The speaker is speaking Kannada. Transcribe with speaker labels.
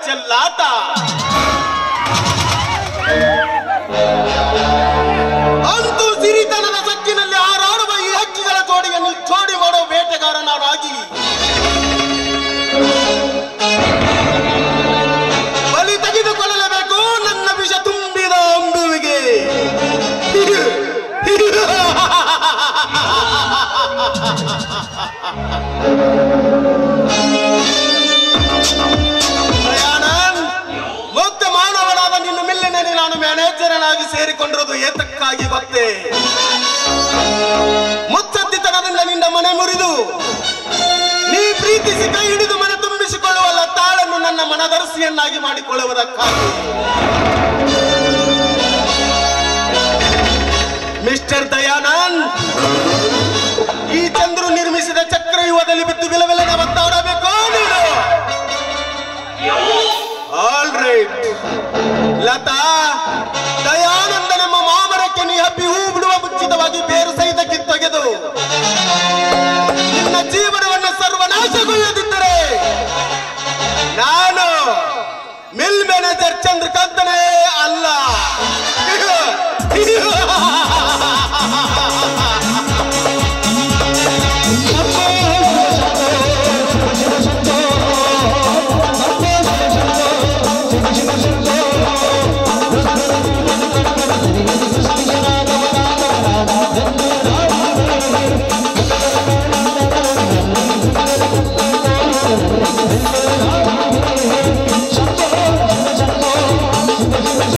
Speaker 1: ಚೆಲ್ಲಾಟ. ಅಂತೂ ಸಿರಿತನದ ಸಕ್ಕಿನಲ್ಲಿ ಹಾರಾಡುವ ಈ ಹಕ್ಕಿಗಳ ಜೋಡಿಯನ್ನು ಜೋಡಿ ಮಾಡೋ ಬೇಟೆಗಾರ ನಾನಾಗಿ ಬಲಿ ತೆಗೆದುಕೊಳ್ಳಲೇಬೇಕು ನನ್ನ ವಿಷ ತುಂಬಿದ ಅಂಬುವಿಗೆ. ಮುಕ್ತ ಮಾನವನಾದ ನಿನ್ನ ಮಿಲ್ಲಿನಲ್ಲಿ ನಾನು ಮ್ಯಾನೇಜರನಾಗಿ ಸೇರಿಕೊಂಡಿರೋದು ಏತಕ್ಕಾಗಿ ಗೊತ್ತೇ? ಮುಚ್ಚದ್ದಿತನದಿಂದ ನಿನ್ನ ಮನೆ ಮುರಿದು ನೀ ಪ್ರೀತಿಸಿ ಕೈ ಹಿಡಿದು ಮನೆ ತುಂಬಿಸಿಕೊಳ್ಳುವಲ್ಲ ತಾಳನ್ನು ನನ್ನ ಮನದರ್ಶಿಯನ್ನಾಗಿ ಮಾಡಿಕೊಳ್ಳುವುದಕ್ಕಾಗಿ. ಮಿಸ್ಟರ್ ದಯಾನಂದ್, ಈ ಚಂದ್ರು ನಿರ್ಮಿಸಿದ ಚಕ್ರವ್ಯೂಹದಲ್ಲಿ ಬಿದ್ದು ವಿಲವಿಲನೆ ಒತ್ತಾಡಬೇಕು ನೀನು. ಆಲ್ ರೈಟ್ ಲತಾ, ದಯಾನಂದ ನಮ್ಮ ಮಾಮರಕ್ಕೆ ನೀ ಹಬ್ಬಿ ಹೂ ಬಿಡುವ ಮುಂಚಿತವಾಗಿ ಬೇರು ಸಹಿತ ಕಿತ್ತೊಗೆದು ನಿನ್ನ ಜೀವನವನ್ನು ಸರ್ವನಾಶಗೊಳ್ಳದಿದ್ದರೆ ನಾನು ಮಿಲ್ ಮ್ಯಾನೇಜರ್ ಚಂದ್ರಕಾಂತನೇ ಅಲ್ಲ.